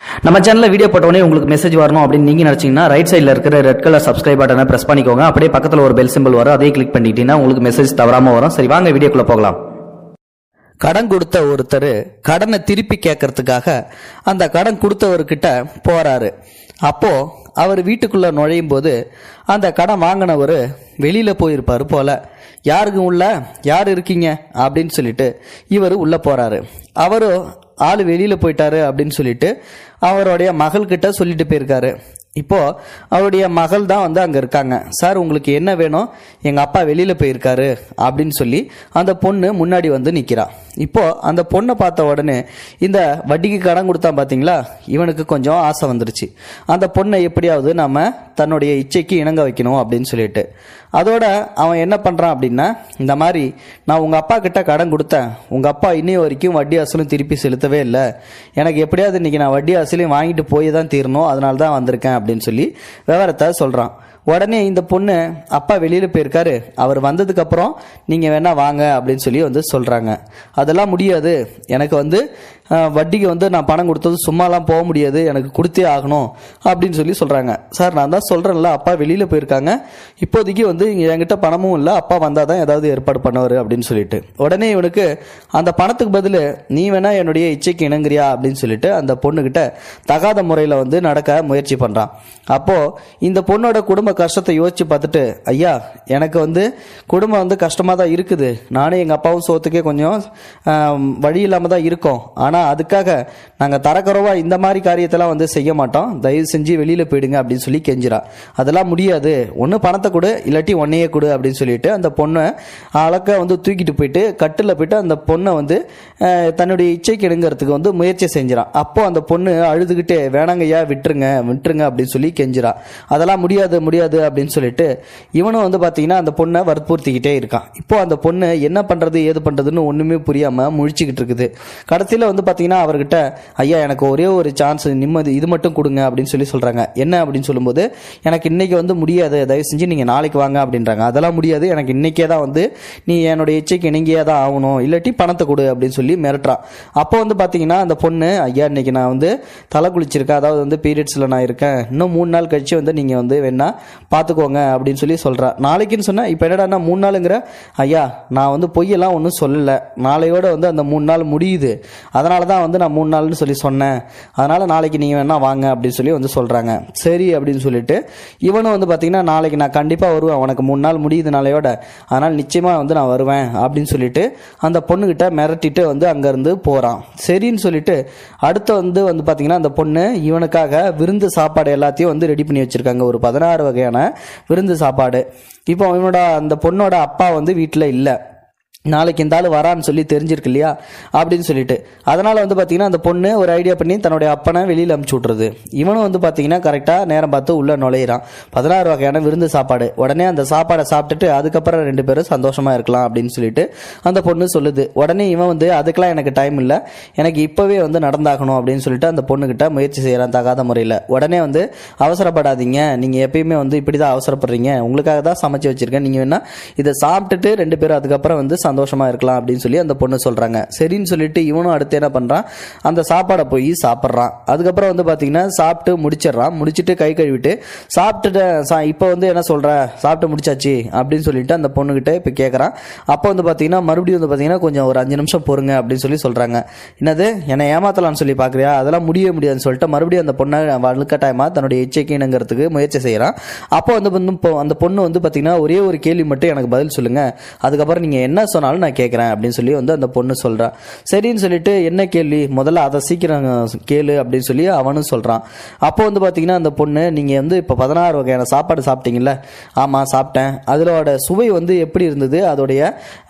நம்ம சேனல்ல வீடியோ போட்டோடனே உங்களுக்கு மெசேஜ் வரணும் அப்படின்னு நீங்க நினைச்சீங்கன்னா ரைட் சைடுல இருக்கிற ரெட் கலர் சப்ஸ்கிரைப் பட்டனை பிரஸ் பண்ணிக்கோங்க. அப்படியே பக்கத்துல ஒரு பெல் சிம்பிள் வரும், அதையும் கிளிக் பண்ணிட்டீங்கன்னா உங்களுக்கு மெசேஜ் தவறாம வரும். சரி, வாங்க வீடியோக்குள்ள போகலாம். கடன் கொடுத்த ஒருத்தர் கடனை திருப்பி கேட்கறதுக்காக அந்த கடன் கொடுத்தவர்கிட்ட போறாரு. அப்போ அவர் வீட்டுக்குள்ள நுழையும் போது அந்த கடன் வாங்கினவர் வெளியில போயிருப்பாரு போல. யாருக்கும் உள்ள யார் இருக்கீங்க அப்படின்னு சொல்லிட்டு இவர் உள்ள போறாரு. அவரும் ஆள் வெளியில போயிட்டாரு அப்படின்னு சொல்லிட்டு அவருடைய மகள்கிட்ட சொல்லிட்டு போயிருக்காரு. இப்போ அவருடைய மகள் தான் அங்க இருக்காங்க. சார், உங்களுக்கு என்ன வேணும்? எங்க அப்பா வெளியில போயிருக்காரு அப்படின்னு சொல்லி அந்த பொண்ணு முன்னாடி நிக்கிறா. இப்போ அந்த பொண்ணை பார்த்த உடனே இந்த வட்டிக்கு கடன் கொடுத்தா பாத்தீங்களா, இவனுக்கு கொஞ்சம் ஆசை வந்துருச்சு. அந்த பொண்ணை எப்படியாவது நம்ம தன்னுடைய இச்சைக்கு இணங்க வைக்கணும் அப்படின்னு சொல்லிட்டு அதோட அவன் என்ன பண்றான் அப்படின்னா, இந்த மாதிரி நான் உங்க அப்பா கிட்ட கடன் கொடுத்தேன், உங்க அப்பா இன்னைய வரைக்கும் வட்டி அசலும் திருப்பி செலுத்தவே இல்லை, எனக்கு எப்படியாவது இன்னைக்கு நான் வட்டி அசலையும் வாங்கிட்டு போய் தான் தீரணும், அதனால தான் வந்திருக்கேன் அப்படின்னு சொல்லி விவரத்தை சொல்றான். உடனே இந்த பொண்ணு, அப்பா வெளியில போயிருக்காரு, அவர் வந்ததுக்கு அப்புறம் நீங்க வேணா வாங்க அப்படின்னு சொல்லி சொல்றாங்க. அதெல்லாம் முடியாது, எனக்கு வட்டிக்கு நான் பணம் கொடுத்தது சும்மாலாம் போக முடியாது, எனக்கு கொடுத்தே ஆகணும் அப்படின்னு சொல்லி சொல்றாங்க. சார், நான் தான் சொல்றேன்ல, அப்பா வெளியில போயிருக்காங்க, இப்போதைக்கு என்கிட்ட பணமும் இல்லை, அப்பா வந்தாதான் ஏதாவது ஏற்பாடு பண்ணுவாரு அப்படின்னு சொல்லிட்டு உடனே இவனுக்கு அந்த பணத்துக்கு பதில் நீ வேணா என்னுடைய இச்சைக்கு இணங்குறியா அப்படின்னு சொல்லிட்டு அந்த பொண்ணுகிட்ட தகாத முறையில் நடக்க முயற்சி பண்றான். அப்போ இந்த பொண்ணோட குடும்ப கஷ்டத்தை யோசிச்சு பார்த்துட்டு, ஐயா, எனக்கு குடும்பம் கஷ்டமா தான் இருக்குது, நானும் எங்க அப்பாவும் சோத்துக்கே கொஞ்சம் வழி இல்லாம தான் இருக்கோம், ஆனா அதுக்காக நாங்க தரக்குறவா இந்த மாதிரி காரியத்தெல்லாம் செய்ய மாட்டோம், தயவு செஞ்சு வெளியில போயிடுங்க அப்படின்னு சொல்லி கெஞ்சிரா. அதெல்லாம் முடியாது, ஒன்னு பணத்தை கொடு இல்லாட்டி ஒன்னையே கொடு அப்படின்னு சொல்லிட்டு அந்த பொண்ணை அழக்க தூக்கிட்டு போயிட்டு கட்டில போயிட்டு அந்த பொண்ணை தன்னுடைய இச்சைக்கு இணங்கிறதுக்கு முயற்சி செஞ்சிடான். அப்போ அந்த பொண்ணு அழுதுகிட்டே, வேணாங்கய்யா, விட்டுருங்க விட்டுருங்க அப்படின்னு சொல்லி கெஞ்சிரா. அதெல்லாம் முடியாது முடியாது அப்படின்னு சொல்லிட்டு இவனும் பாத்தீங்கன்னா அந்த பொண்ணை வற்புறுத்திக்கிட்டே இருக்கான். இப்போ அந்த பொண்ணு என்ன பண்றது ஏது பண்றதுன்னு ஒண்ணுமே புரியாம முழிச்சுக்கிட்டு இருக்குது. கடைசியில பாத்தீங்கன்னா அவர்கிட்ட, ஐயா, எனக்கு ஒரே ஒரு சான்ஸ், நிம்மதி இது மட்டும் கொடுங்க அப்படின்னு சொல்லி சொல்றாங்க. என்ன அப்படின்னு சொல்லும்போது, எனக்கு இன்னைக்கு முடியாது, தயவு செஞ்சு நீங்க நாளைக்கு வாங்க அப்படின்றாங்க. அதெல்லாம் முடியாது, எனக்கு இன்னைக்கே தான் நீ என்னுடைய இச்சைக்கு இணங்கியே தான் ஆகணும், இல்லாட்டி பணத்தை கொடு அப்படின்னு சொல்லி மிரட்டுறான். அப்போ பாத்தீங்கன்னா அந்த பொண்ணு, ஐயா, இன்னைக்கு நான் தலை குளிச்சிருக்கேன், அதாவது பீரியட்ஸ்ல நான் இருக்கேன், இன்னும் 3 நாள் கழிச்சு நீங்க வேணா பாத்துக்கோங்க அப்படின்னு சொல்லி சொல்றா. நாளைக்குன்னு சொன்னா இப்ப என்னடா 3 நாளுங்கிற? ஐயா, நான் பொய்யெல்லாம் ஒன்றும் சொல்லல, நாளையோட அந்த 3 நாள் முடியுது, அதனாலதான் நான் 3 நாள்னு சொல்லி சொன்னேன், அதனால நாளைக்கு நீங்க வேணா வாங்க அப்படின்னு சொல்லி சொல்றாங்க. சரி அப்படின்னு சொல்லிட்டு இவனும் பாத்தீங்கன்னா, நாளைக்கு நான் கண்டிப்பா வருவேன், உனக்கு 3 நாள் முடியுது நாளையோட, அதனால நிச்சயமா நான் வருவேன் அப்படின்னு சொல்லிட்டு அந்த பொண்ணுகிட்ட மிரட்டிட்டு அங்க இருந்து போறான். சரின்னு சொல்லிட்டு அடுத்து பாத்தீங்கன்னா அந்த பொண்ணு இவனுக்காக விருந்து சாப்பாடு எல்லாத்தையும் ரெடி பண்ணி வச்சிருக்காங்க, ஒரு 16 வகையான விருந்து சாப்பாடு. இப்போ அந்த பொண்ணோட அப்பா வீட்டுல இல்ல, நாளைக்கு இந்த ஆள் வரான்னு சொல்லி தெரிஞ்சிருக்கு இல்லையா அப்படின்னு சொல்லிட்டு அதனால பாத்தீங்கன்னா அந்த பொண்ணு ஒரு ஐடியா பண்ணி தன்னுடைய அப்பனை வெளியில அனுப்பிச்சு விட்டுறது. இவனும் பாத்தீங்கன்னா கரெக்டா நேரம் பார்த்து உள்ள நுழையிறான். 16 வகையான விருந்து சாப்பாடு. உடனே அந்த சாப்பாடை சாப்பிட்டுட்டு அதுக்கப்புறம் 2 பேரும் சந்தோஷமா இருக்கலாம் அப்படின்னு சொல்லிட்டு அந்த பொண்ணு சொல்லுது. உடனே இவன் அதுக்கெல்லாம் எனக்கு டைம் இல்லை, எனக்கு இப்பவே நடந்தாகணும் அப்படின்னு சொல்லிட்டு அந்த பொண்ணு கிட்ட முயற்சி செய்யறான் தகாத முறையில. உடனே அவசரப்படாதீங்க, நீங்க எப்பயுமே இப்படிதான் அவசரப்படுறீங்க, உங்களுக்காக தான் சமைச்சு வச்சிருக்கேன், நீங்க வேணா இதை சாப்பிட்டுட்டு 2 பேரும் அதுக்கப்புறம் சந்தோஷமா இருக்கலாம் அப்படின்னு சொல்லி அந்த பொண்ணு சொல்றாங்க. சரின்னு சொல்லிட்டு இவனும் அடுத்து என்ன பண்றான், அந்த சாப்பாடை போய் சாப்பிட்றான். அதுக்கப்புறம் பாத்தீங்கன்னா சாப்பிட்டு முடிச்சிடறான். முடிச்சுட்டு கை கழுவிட்டு சாப்பிட்டுட்டு இப்போ என்ன சொல்ற, சாப்பிட்டு முடிச்சாச்சு அப்படின்னு சொல்லிட்டு அந்த பொண்ணுகிட்ட இப்ப கேட்கறான். அப்போ பாத்தீங்கன்னா மறுபடியும் பாத்தீங்கன்னா கொஞ்சம் ஒரு 5 நிமிஷம் பொறுங்க அப்படின்னு சொல்லி சொல்றாங்க. என்னது, என்னை ஏமாத்தலாம்னு சொல்லி பாக்குறியா, அதெல்லாம் முடியவே முடியாதுன்னு சொல்லிட்டு மறுபடியும் அந்த பொண்ணை வலுக்கட்டாயமா தன்னுடைய இச்சைக்கு இணங்கிறதுக்கு முயற்சி செய்யறான். அப்போ அந்த பொண்ணு பாத்தீங்கன்னா ஒரே ஒரு கேள்வி மட்டும் எனக்கு பதில் சொல்லுங்க, அதுக்கப்புறம் நீங்க என்ன சொன்னாலும் நான் கேட்கிறேன் அப்படின்னு சொல்லி அந்த பொண்ணு சொல்றா. சரின்னு சொல்லிட்டு, என்ன கேள்வி, முதல்ல அதை சீக்கிரம் கேளு அப்படின்னு சொல்லி அவனும் சொல்றான். அப்போ பாத்தீங்கன்னா அந்த பொண்ணு, நீங்க இப்ப 16 வகையான சாப்பாடு சாப்பிட்டீங்கல்ல? ஆமா சாப்பிட்டேன், அதோட சுவை எப்படி இருந்தது, அதோடைய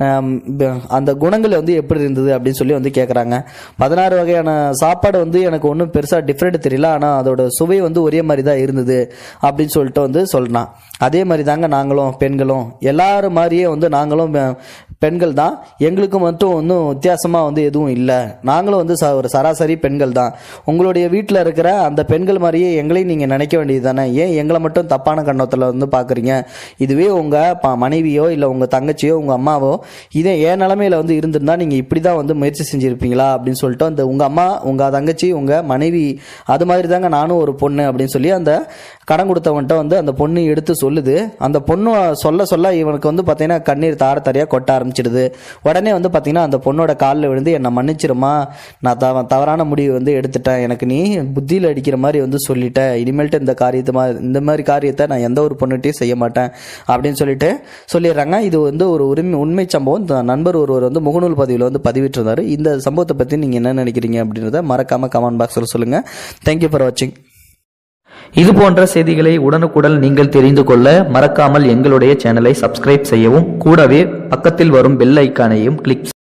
அந்த குணங்கள் எப்படி இருந்தது அப்படின்னு சொல்லி கேட்கறாங்க. 16 வகையான சாப்பாடு எனக்கு ஒன்றும் பெருசா டிஃப்ரெண்ட் தெரியல, ஆனா அதோட சுவை ஒரே மாதிரி தான் இருந்தது அப்படின்னு சொல்லிட்டு சொல்றான். அதே மாதிரி தாங்க நாங்களும் பெண்களும் எல்லாரும் மாதிரியே வந்து நாங்களும் பெண்கள் தான். எங்களுக்கு மட்டும் ஒன்றும் வித்தியாசமாக வந்து எதுவும் இல்லை. நாங்களும் வந்து ஒரு சராசரி பெண்கள் தான். உங்களுடைய வீட்டில் இருக்கிற அந்த பெண்கள் மாதிரியே எங்களையும் நீங்கள் நினைக்க வேண்டியது தானே. ஏன் எங்களை மட்டும் தப்பான கண்ணத்தில் வந்து பார்க்குறீங்க? இதுவே உங்கள் மனைவியோ இல்லை உங்கள் தங்கச்சியோ உங்கள் அம்மாவோ இதே என் நிலமையில வந்து இருந்திருந்தா நீங்கள் இப்படி தான் வந்து முயற்சி செஞ்சுருப்பீங்களா அப்படின்னு சொல்லிட்டு அந்த உங்கள் அம்மா உங்கள் தங்கச்சி உங்கள் மனைவி அது மாதிரி தாங்க நானும் ஒரு பொண்ணு அப்படின்னு சொல்லி அந்த கடன் கொடுத்தவன்ட்ட வந்து அந்த பொண்ணு எடுத்து சொல்லுது. அந்த பொண்ணு சொல்ல சொல்ல இவனுக்கு வந்து பார்த்தீங்கன்னா கண்ணீர் தார தாரையாக கொட்ட ஆரம்பிச்சிடுது. உடனே வந்து பார்த்தீங்கன்னா அந்த பொண்ணோட காலில் விழுந்து என்னை மன்னிச்சிருமா, நான் தவறான முடிவு வந்து எடுத்துட்டேன், எனக்கு நீ புத்தியில் அடிக்கிற மாதிரி வந்து சொல்லிட்டேன், இனிமேல்ட்டு இந்த மாதிரி காரியத்தை நான் எந்த ஒரு பொண்ணுகிட்டையும் செய்ய மாட்டேன் அப்படின்னு சொல்லிட்டு சொல்லிடுறாங்க. இது வந்து ஒரு உண்மை சம்பவம். நண்பர் ஒருவர் வந்து முகநூல் பதிவில் வந்து பதிவிட்டிருந்தார். இந்த சம்பவத்தை பற்றி நீங்கள் என்ன நினைக்கிறீங்க அப்படின்றத மறக்காமல் கமெண்ட் பாக்ஸில் சொல்லுங்கள். தேங்க்யூ ஃபார் வாட்சிங். இது போன்ற செய்திகளை உடனுக்குடன் நீங்கள் தெரிந்து கொள்ள மறக்காமல் எங்களுடைய சேனலை சப்ஸ்கிரைப் செய்யவும், கூடவே பக்கத்தில் வரும் பெல் ஐக்கானையும் கிளிக்